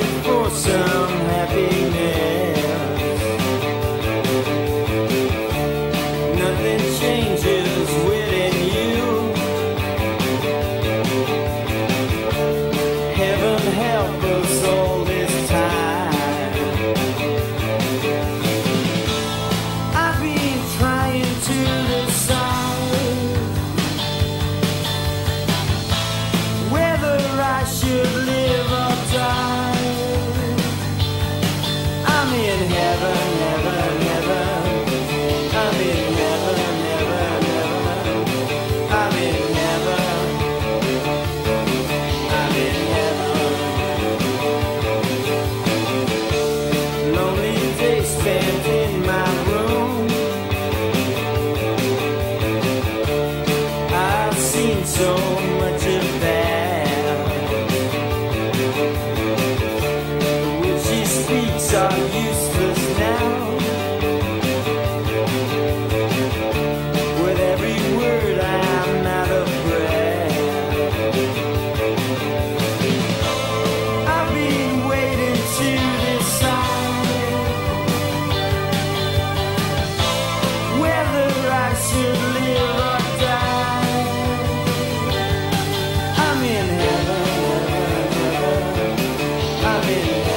searching for some happiness. Nothing changes within you. Heaven help us all this time. I've been trying to decide whether I should live or die. I'm in heaven, heaven, heaven. I'm in heaven, heaven, heaven. I'm in heaven. I'm in heaven. Lonely day spent in my room. I've seen so much of that. The words she speaks are useless now. With every word I'm out of breath. I've been waiting to decide whether I should live or die. I'm in heaven, heaven, heaven. I'm in heaven.